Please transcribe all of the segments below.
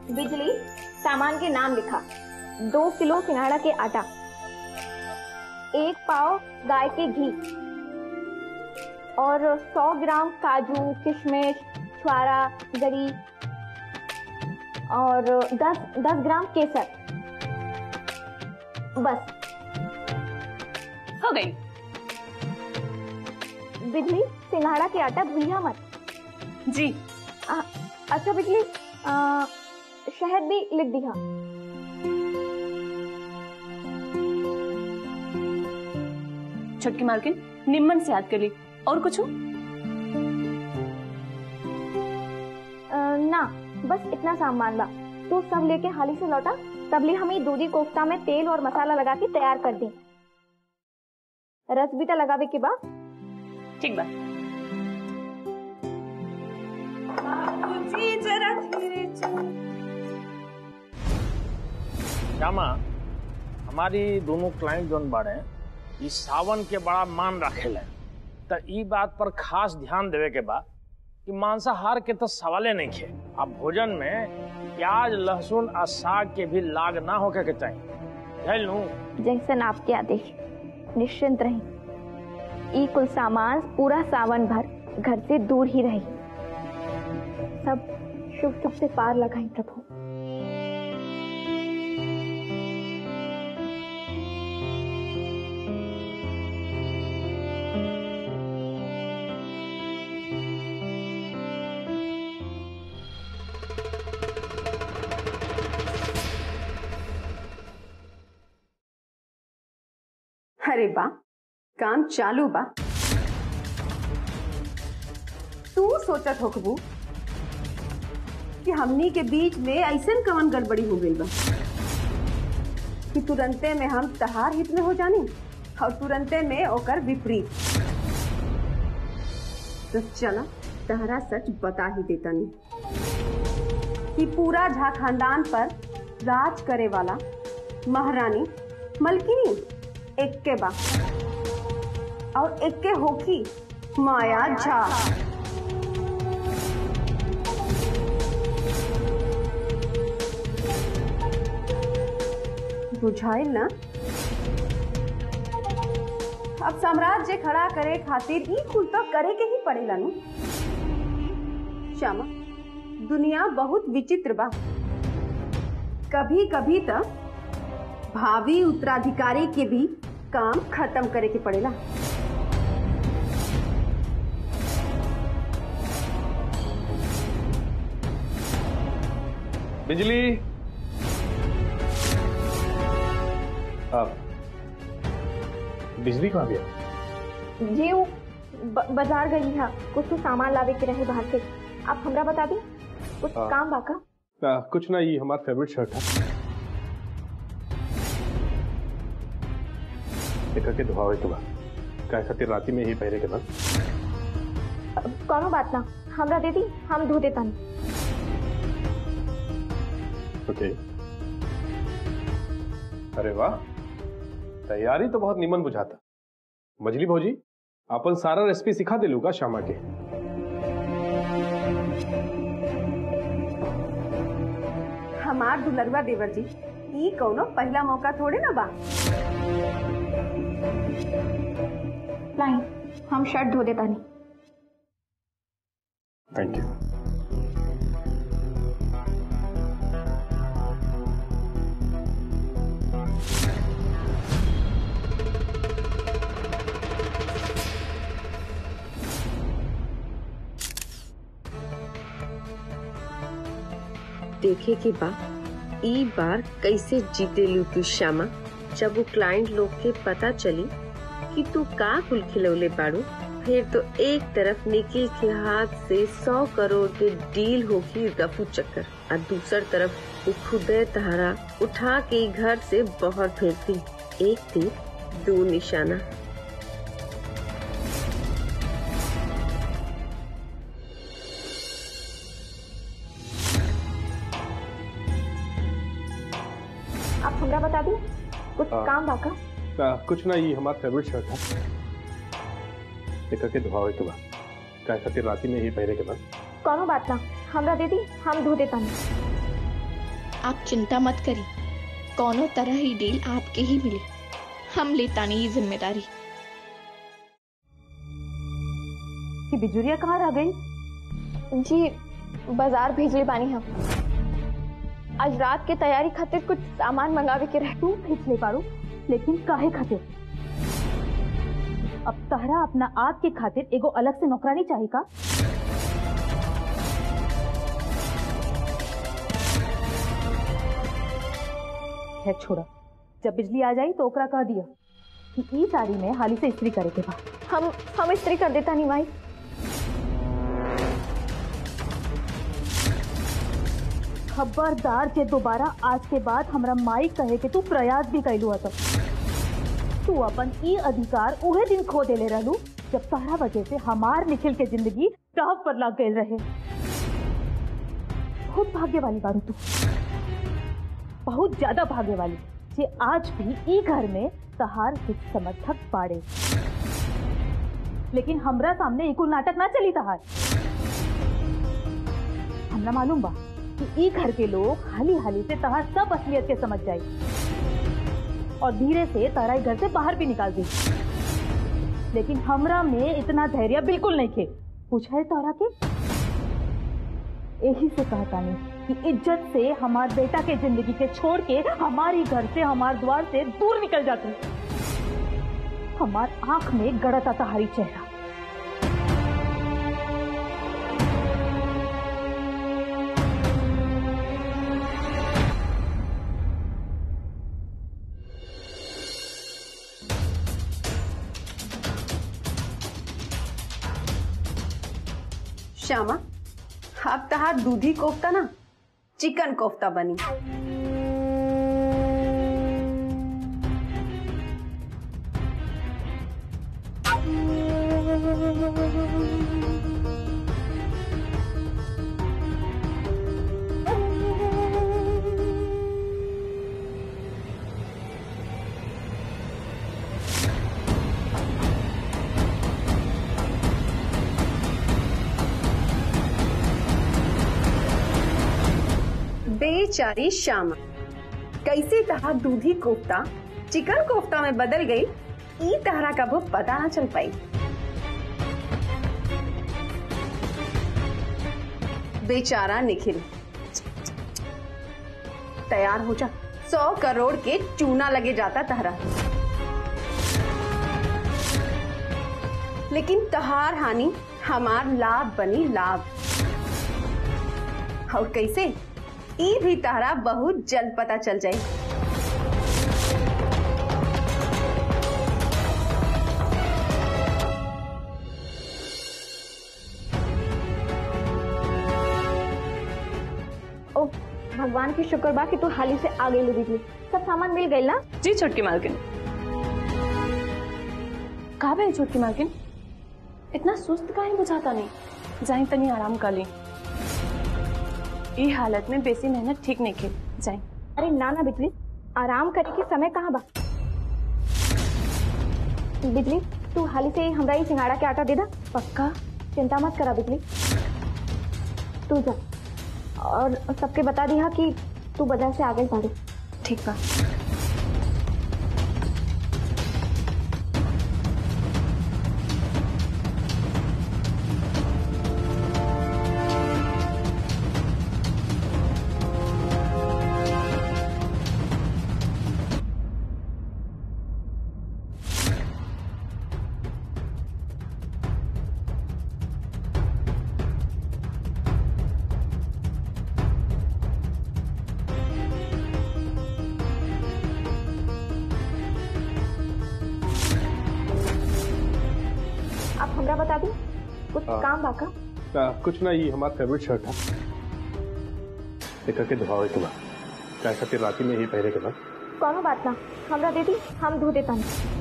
बिजली, सामान के नाम लिखा। 2 किलो सिंघाड़ा के आटा, 1 पाव गाय के घी और 100 ग्राम काजू, किशमिश, छुआरा, गरी और 10 ग्राम केसर। बस हो गई। बिजली, सिंघाड़ा के आटा भूलिया मत। जी। अच्छा बिजली, शहद भी लिख दिया। छुटकी मालकिन, निम्मन से याद कर ली। और कुछ हो? ना, बस इतना सामान बा। तू सब लेके हाली से लौटा, तबले हमें दूधी कोफ्ता में तेल और मसाला लगा के तैयार कर दी। रस भी तो लगावे के बा। ठीक बा। श्यामा, हमारी दोनों क्लाइंट जोन बाड़े इस सावन के बड़ा मान रखेले, तो ई बात पर खास ध्यान देवे के बा कि मांसाहार के तो सवाले नहीं खे। अब भोजन में प्याज, लहसुन और साग के भी लाग ना होके के चाहिए। जैसन आपके आदेश। निश्चिंत रही, ई कुल सामान पूरा सावन भर घर से दूर ही रही। सब शुभ शुभ से पार लगाई प्रभु। अरे बा, काम चालू बा। तू सोचत होकबू कि हमनी के बीच में ऐसन कवन गड़बड़ी हो गई बा कि तुरंते में हम तहार हित में हो जानी और तुरंते में ओकर विपरीत। तो चला तहरा सच बता ही देता नहीं कि पूरा झा खानदान पर राज करे वाला महारानी मलकिनी एक के बा और एक के होकी माया झा। बुझाइल ना? अब साम्राज्य खड़ा करे खातिर ई कुल तो करे के ही पड़ेला नु। श्यामा, दुनिया बहुत विचित्र बा। कभी कभी तो भावी उत्तराधिकारी के भी काम खत्म करे के पड़ेला। बिजली, बिजली कहाँ गया? जी वो बाजार गई है, कुछ तो सामान लावे के रहे बाहर से। आप हमरा बता दी, कुछ काम बाका? कुछ ना, ये हमारा फेवरेट शर्ट है, के धोआवे के बाद काय खातिर राती में ही पहरे के बाद। कोनो बात ना, हमरा दे दी, हम धो देता। ओके। अरे वाह, तैयारी तो बहुत निमन बुझाता। मजली भौजी, अपन सारा रेसिपी सिखा दे लूगा श्यामा के। हमार दुलरुआ देवर जी, ई कौनो पहला मौका थोड़े ना बा। नहीं, हम शर्ट धो देता नहीं। Thank you. देखे के बा ई बार कैसे जीते लू तू श्यामा। जब वो क्लाइंट लोग के पता चली कि तू का कुल खिलौले बाड़ू, फिर तो एक तरफ निखिल के हाथ से 100 करोड़ के डील होगी रफू चक्कर, और दूसर तरफ वो खुदे तहारा उठा के घर से बाहर फेंकती। एक तीर दो निशाना। आप हमरा बता दी, कुछ काम बाका? कुछ ना, ये हमारा फेवरेट शर्ट है, के धोआवे के बाद काय खातिर राती में ही पहरे के बाद। कोनो बात ना, हमरा दे दी, हम धो देता नहीं। आप चिंता मत करी, कौनो तरह ही डील आपके ही मिली। हम लेता नहीं जिम्मेदारी। कि बिजुरिया कहाँ रह गई? जी बाजार भेजले बानी हम। आज रात के तैयारी खातिर कुछ सामान मंगावे के रहे। तू भेजले पारू, लेकिन काहे खातिर? अब तहरा अपना आप के खातिर एगो अलग से नौकरानी चाहिए का? है छोड़ा, जब बिजली आ जाई तो ओकरा कह दिया कि ई साड़ी में हाली से इस्त्री करे के बा। हम इस्त्री कर देता नहीं भाई। खबरदार जे दोबारा आज के बाद हमरा माई कहे कि तू प्रयास भी कैलू हत। तू अपन ई अधिकार उहे दिन खो देले रहलू जब तहरा वजह से हमार निखिल के जिंदगी दांव पर लग गए रहे। बहुत भाग्य वाली बारू तू, बहुत ज्यादा भाग्य वाली जे आज भी ई घर में तहार कुछ समर्थक बाड़े। लेकिन हमरा सामने इकुल नाटक ना चली तहार। हमरा मालूम बा कि ई घर के लोग हाली हाली से तहार सब असलियत के समझ जाए और धीरे से तारा घर से बाहर भी निकाल दी। लेकिन हमरा में इतना धैर्य बिल्कुल नहीं थे। पूछा है तारा के यही से कहता नहीं कि इज्जत से हमार बेटा के जिंदगी के छोड़ के हमारी घर से हमार द्वार से दूर निकल जाते। हमार आंख में गड़ता तहारी चेहरा। श्यामा, अब तहार दूधी कोफ्ता ना चिकन कोफ्ता बनी। बेचारी श्यामा, कैसे तहार दूधी कोफ्ता चिकन कोफ्ता में बदल गई, ई तहरा का वो पता ना चल पाई। बेचारा निखिल, तैयार हो जा, 100 करोड़ के चूना लगे जाता तहरा। लेकिन तहार हानि हमार लाभ बनी लाभ। और कैसे, ई भी तारा बहुत जल्द पता चल जाए। ओ भगवान की शुक्र बा कि तू हाली से आ गई बिजली। सब सामान मिल गई ना? जी छोटकी मालकिन। कहाँ है छोटकी मालकिन? इतना सुस्त काहे बुझाता नहीं? जाए तनी आराम कर ली। ई हालत में बेसी मेहनत ठीक नहीं की जाए। अरे ना ना बिजली, आराम करे के समय कहाँ बा। बिजली तू हाली से हमरा ही सिंघाड़ा के आटा दे दा। पक्का? चिंता मत करा बिजली, तू जा और सबके बता दिया कि तू बाजार से आ गई बाड़ी। ठीक बा। आप हमरा बता दी कुछ काम बाका? कुछ ना, ये हमारा फेवरेट शर्ट था, लेकर के धोवे के बाद क्या खातिर राती में ही पहने के बाद। कोनो बात ना, हमरा दे दी, हम धो देता।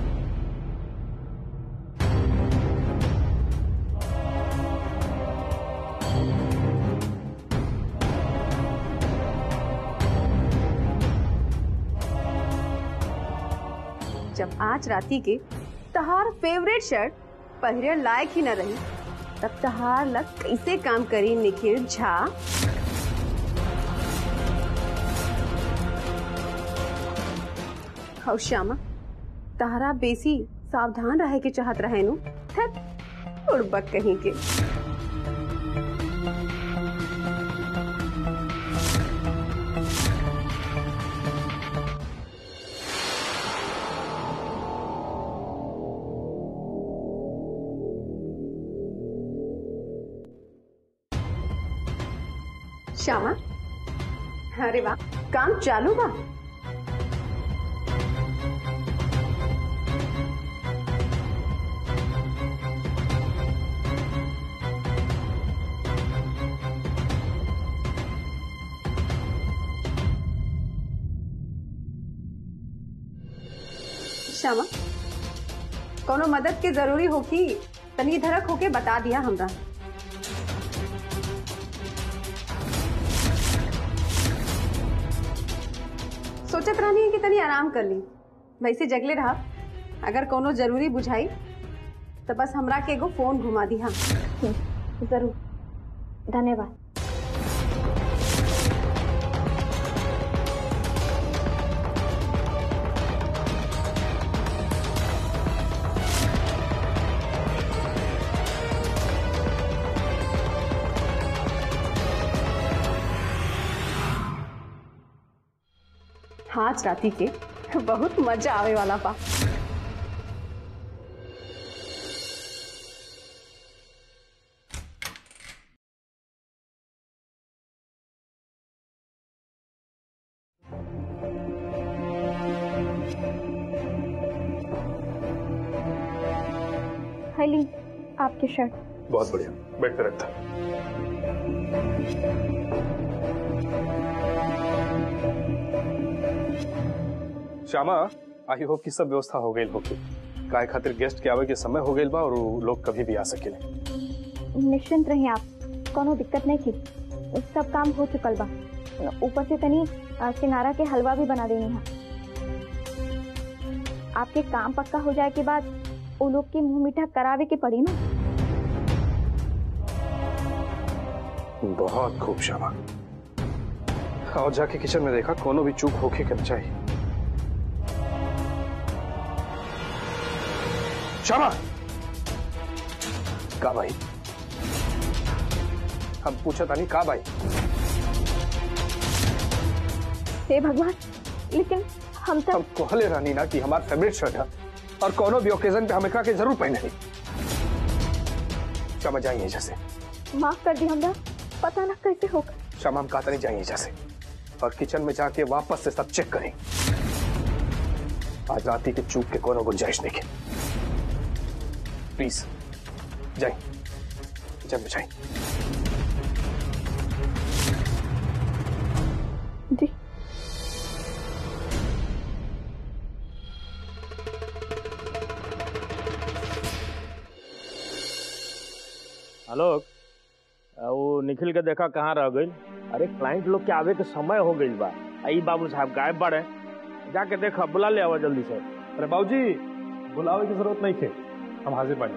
जब आज राती के तहार फेवरेट शर्ट पहरे लायक ही न रही, तब तहार लग कैसे काम करी निखिल झा। और श्यामा तारा बेसी सावधान रहे के चाहत रहे नु उड़बक कहीं के। श्यामा, अरे वाह, काम चालू बा। श्यामा, कोनो मदद के जरूरी होगी तनी धड़क होके बता दिया हमरा। सोचत रहनी है कि तनी आराम कर ली, वैसे जगले रहा। अगर कोनो जरूरी बुझाई तो बस हमरा के एगो फोन घुमा दी। हाँ जरूर, धन्यवाद। आज राती के बहुत मजा आवे वाला बा। हेली, आपकी शर्ट। बहुत बढ़िया, बेड पे रखता। श्यामा, आई होप कि सब व्यवस्था हो गई होगी। काय खातिर गेस्ट के आवे के समय हो गई बा और लोग कभी भी आ सकेले। निश्चिंत रहिए आप, कोनो दिक्कत नहीं थी। सब काम हो चुकल बा। ऊपर से तनी सिंगारा के हलवा भी बना देनी है। आपके काम पक्का हो जाए के बाद वो लोग के मुंह मीठा करावे के पड़ी ना। बहुत खूब श्यामा। और जाके किचन में देखा कोनो भी चूक होके करना चाहिए। श्यामा, का भाई? हम पूछा था नहीं का भाई? हे भगवान, लेकिन हम कहले रानी ना कि हमारा फेवरेट शर्ट है और कोनो भी ओकेजन पे हमें का के जरूर पहने। श्यामा, जाइए जैसे। माफ कर दी हमरा, पता ना कैसे होगा। श्यामा, हम कहते नहीं जाइए जैसे, और किचन में जाके वापस से सब चेक करें। आज रात के चूक के कोनो गुंजाइश नहीं है। प्लीज जाइए, किचन में जाइए। जी। हेलो, वो निखिल के देखा कहाँ रह गई? अरे क्लाइंट लोग के आवे के समय हो गई बा। आई बाबू साहब गायब बाड़े, जाके देखा, बुला ले आवा जल्दी से। अरे बाबूजी, बुलावे की जरूरत नहीं है, हम हाजिर बानी।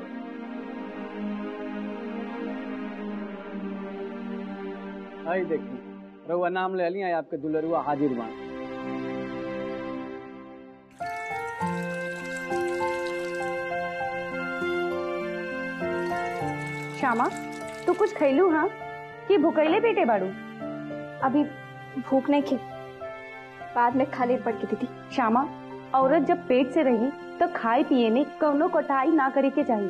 आई देखी, रउआ नाम ले ली, आपके दुलरुआ हाजिर बा। श्यामा, तू कुछ खैलू? हाँ कि भूखैले पेटे बाड़ू? अभी भूख नहीं थी, बाद में खा ले पड़ की दीदी। श्यामा, औरत जब पेट से रही तो खाए पिए में कौनो कोताही ना करे के चाहिए।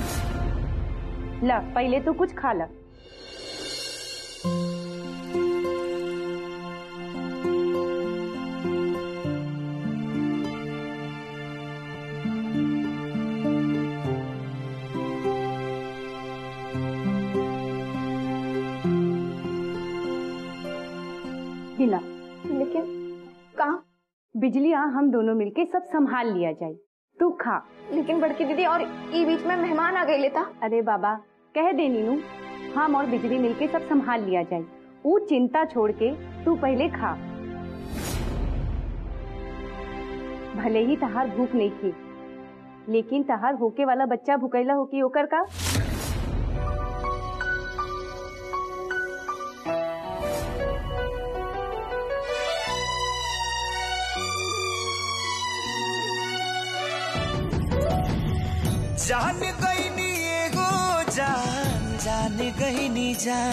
ला, पहले तो कुछ खा ला। हिला, लेकिन कहाँ? बिजलियाँ हम दोनों मिलके सब संभाल लिया जाए, तू खा। लेकिन बड़की दीदी, और ई बीच में मेहमान आ गए लेता। अरे बाबा, कह दे नीनू, हम और बिजली मिलके सब संभाल लिया जाए। वो चिंता छोड़ के तू पहले खा। भले ही तहार भूख नहीं थी, लेकिन तहार होके वाला बच्चा भूखैला होके ओकर का? जान गई नी एगो जान जान गई नी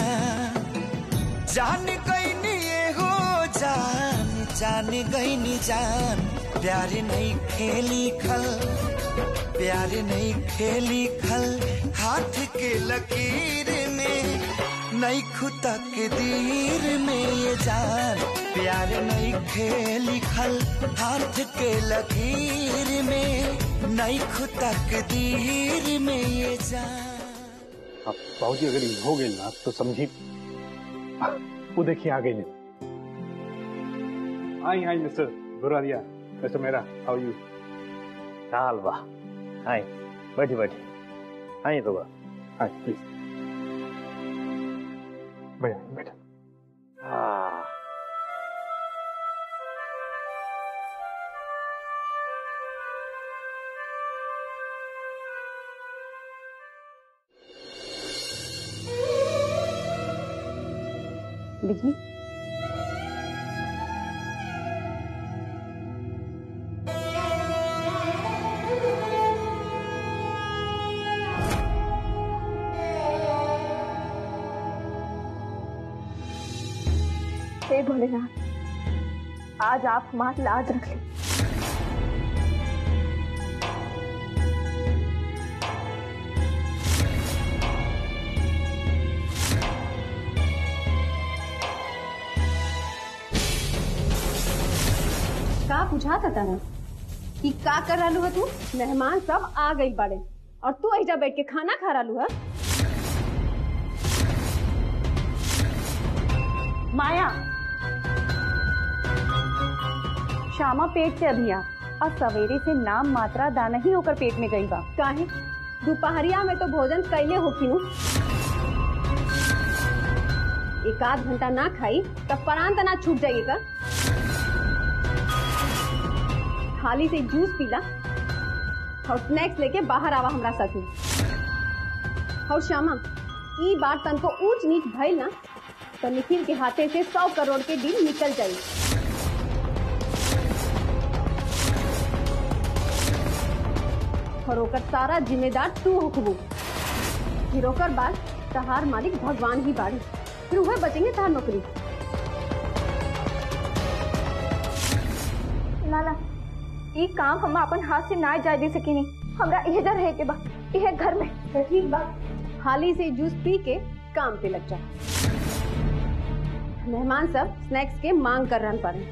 जान गई नी एगो जान गई नी जान। प्यार नहीं खेली खल प्यार नहीं खेली खल हाथ के लकीर में नहीं खुदा के दीर में ये जान। प्यार नहीं खेली खल हाथ के लकीर में नहीं खुदा के दीर में ये जान। अब बाबूजी अगर ये हो गई ना तो समझी वो देखिए आ गई। आई मिस्टर बुरारिया, मिस्टर मेरा, हाउ यू? चाल बा, हाय बैठी बैठी, हाय तो बा, हाय प्लीज बैठा। हाँ बिजली हे भोलेनाथ, आज आप हमारी लाज रख ली। का बुझाता था ना कि का कर रहलू है तू? मेहमान सब आ गई बड़े और तू ऐजा बैठ के खाना खा रहलू है। माया, श्यामा पेट से अभी आ और सवेरे से नाम मात्रा दाना ही होकर पेट में गई बा। काहे दोपहरिया में तो भोजन कैले होखिनु, एक आध घंटा ना खाई तब परान तना छूट जाइएगा। थाली से जूस पीला और स्नैक्स लेके बाहर आवा हमरा साथ में। और श्यामा, ई बार तन को ऊंच नीच भइल ना तो निखिल के हाथे से 100 करोड़ के डील निकल जाई। और ओकर सारा जिम्मेदार तू होखबू। फिर ओकर बाद तहार मालिक भगवान ही बाड़ी, फिर वह बचेंगे तहार नौकरी। ना ये काम हम अपन हाथ से ना जाए दे सकी। हमरा इहे रहे के बा, इहे घर में। ठीक बा, हाली से जूस पी के काम पे लग जा। मेहमान सब स्नैक्स के मांग कर रन पर।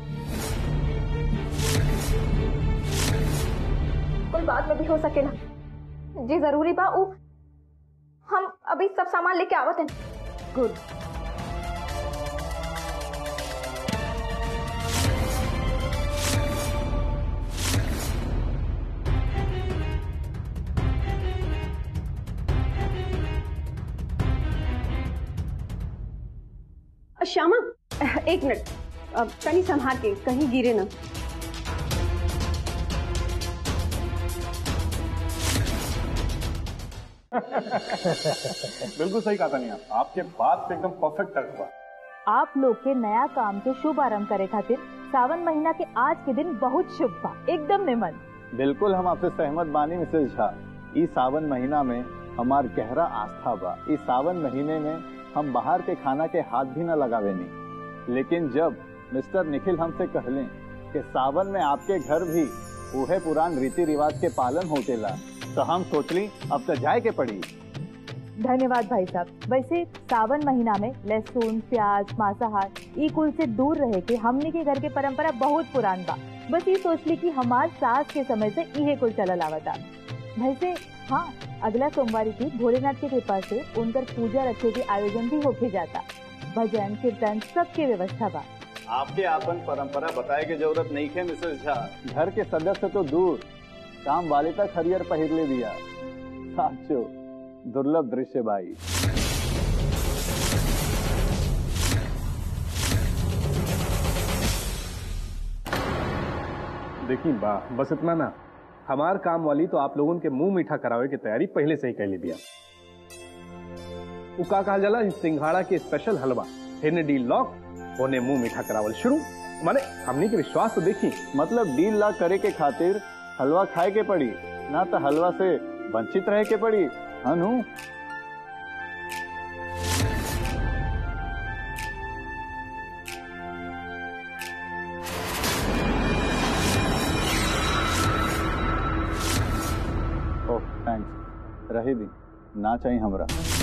कोई बात में भी हो सके ना जी, जरूरी बा उ हम अभी सब सामान लेके आवत हैं। गुड। श्यामा, एक मिनट, तनी संभाल के, कहीं गिरे ना। बिल्कुल सही कहा था आपके बात पे एकदम परफेक्ट तर्क हुआ। आप लोग के नया काम के शुभ आरंभ करे खातिर सावन महीना के आज के दिन बहुत शुभ बा, एकदम निमन। बिल्कुल हम आपसे सहमत बानी मिसेज झा। इस सावन महीना में हमार गहरा आस्था बा। इस सावन महीने में हम बाहर के खाना के हाथ भी न लगावे नहीं। लेकिन जब मिस्टर निखिल हमसे कहले कि सावन में आपके घर भी उहे पुरान रीति रिवाज के पालन होकेला तो हम सोचली अब तो जाए के पड़ी। धन्यवाद भाई साहब। वैसे सावन महीना में लहसुन, प्याज, मांसाहार ई कुल से दूर रहे के हमने के घर के परंपरा बहुत पुरान बा। बस ये सोच ली कि हमार सास के समय से इहे कुल चलल आवता। वैसे हाँ, अगला सोमवार की भोलेनाथ की कृपा से उनकर पूजा रखे के आयोजन भी होके जाता। भजन कीर्तन सबके व्यवस्था बा। आपके आपन परंपरा बताए के जरूरत नहीं है मिसेज झा। घर के सदस्य तो दूर, काम वाले तक हरियर पहिरले दिया। साचो दुर्लभ दृश्य भाई। देखिए बस इतना ना, हमार काम वाली तो आप लोगों के मुंह मीठा करावे की तैयारी पहले से ही कर ली दिया। वो का कहा जाला, सिंघाड़ा के स्पेशल हलवा हेने डील लॉक होने मुंह मीठा करावल शुरू। माने हमने के विश्वास तो देखी। मतलब डील लॉक करे के खातिर हलवा खाए के पड़ी ना, तो हलवा से वंचित रहे के पड़ी हनु। ओह थैंक्स, रही दी ना चाहिए हमरा।